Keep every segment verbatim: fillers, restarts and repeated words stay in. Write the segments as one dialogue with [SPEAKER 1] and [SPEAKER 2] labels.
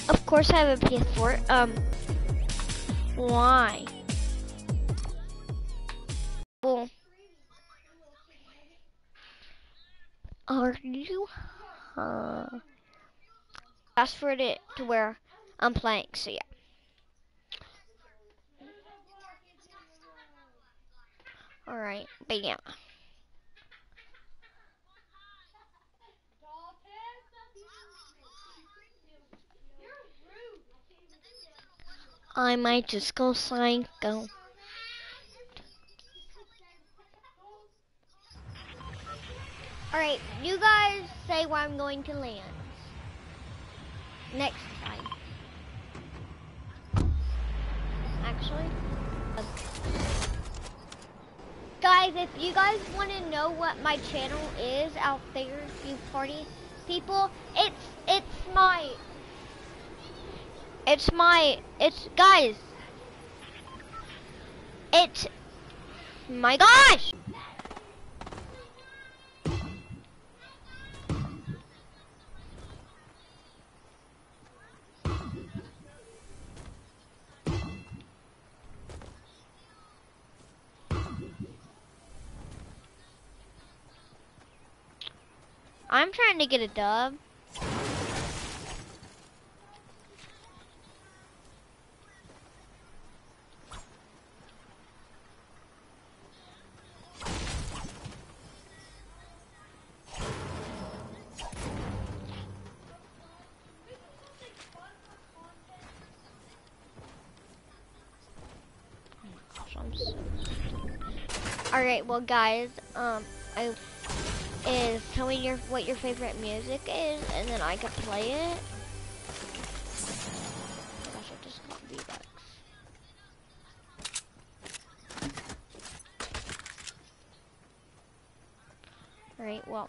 [SPEAKER 1] Of course I have a P S four. Um, why? Well, are you? Uh, password it to where I'm playing. So yeah. All right, but yeah. I might just go psycho. Alright, you guys say where I'm going to land. Next time. Actually. Uh, guys, if you guys want to know what my channel is out there, you party people, it's, it's my, it's my, it's, guys, it's, my gosh! I'm trying to get a dub. Alright, well guys, um, I is tell me your what your favorite music is, and then I can play it. Gosh, I just got V-Bucks. Alright, well.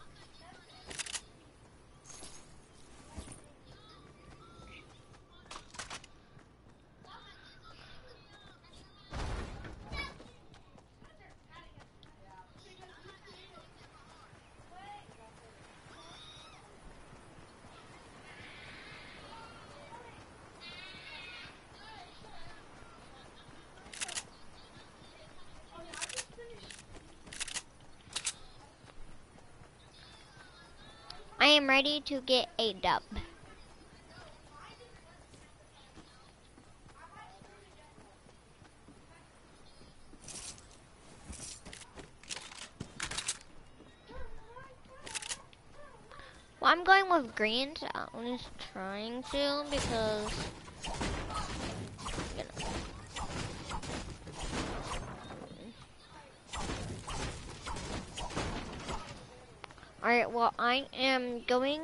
[SPEAKER 1] I am ready to get a dub. Well, I'm going with greens. I'm just trying to because, you know. Alright, well, I am going.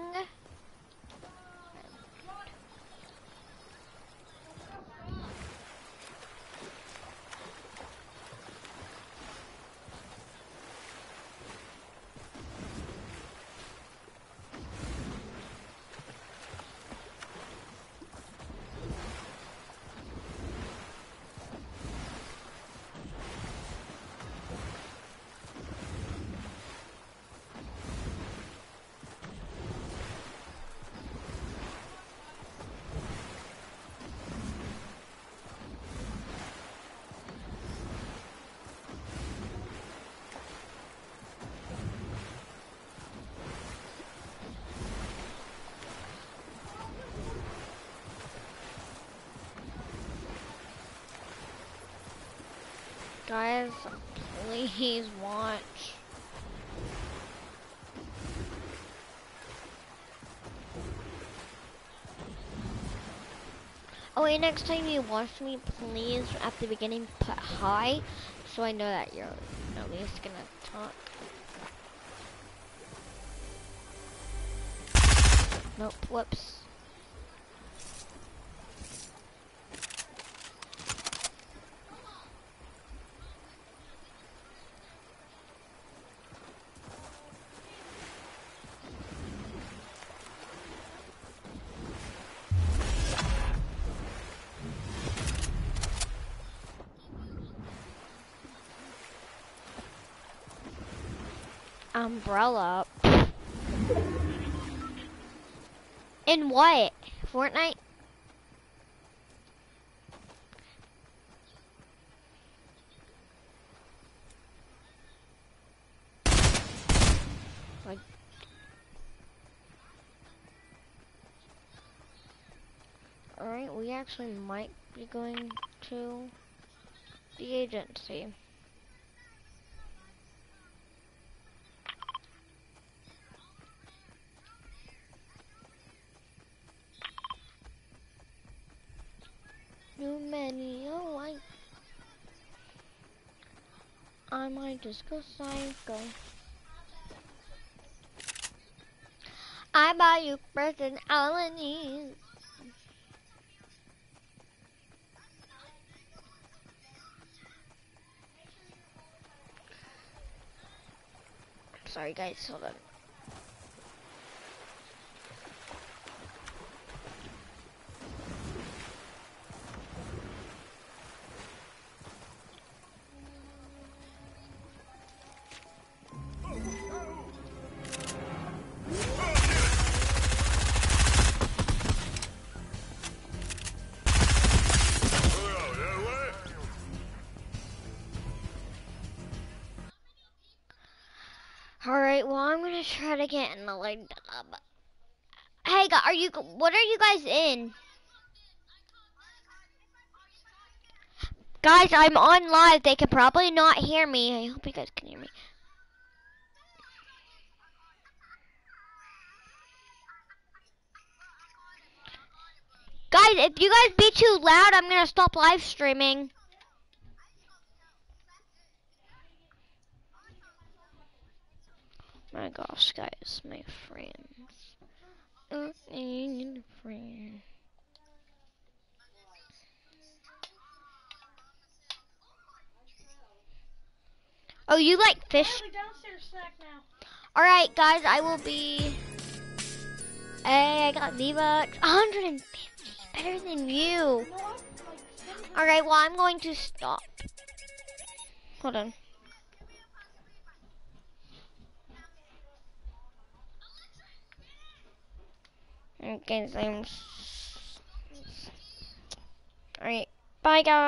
[SPEAKER 1] Guys, please watch. Oh wait, next time you watch me, please at the beginning put hi, so I know that you're at least gonna talk. Nope, whoops. Umbrella. In what? Fortnite? Alright, we actually might be going to the agency. Too many alike. I might just go psycho. I buy you personalities. Sorry guys, hold on. Alright, well I'm gonna try to get in the light job. Hey guys, are you, what are you guys in? Guys, I'm on live. They can probably not hear me. I hope you guys can hear me. Guys, if you guys be too loud, I'm gonna stop live streaming. My gosh, guys, my friends. I need a friend. Oh, you like fish? Alright, guys, I will be... Hey, I got V-Bucks. one hundred fifty. Better than you. Alright, well, I'm going to stop. Hold on. Okay, so I'm... Alright, bye, guys.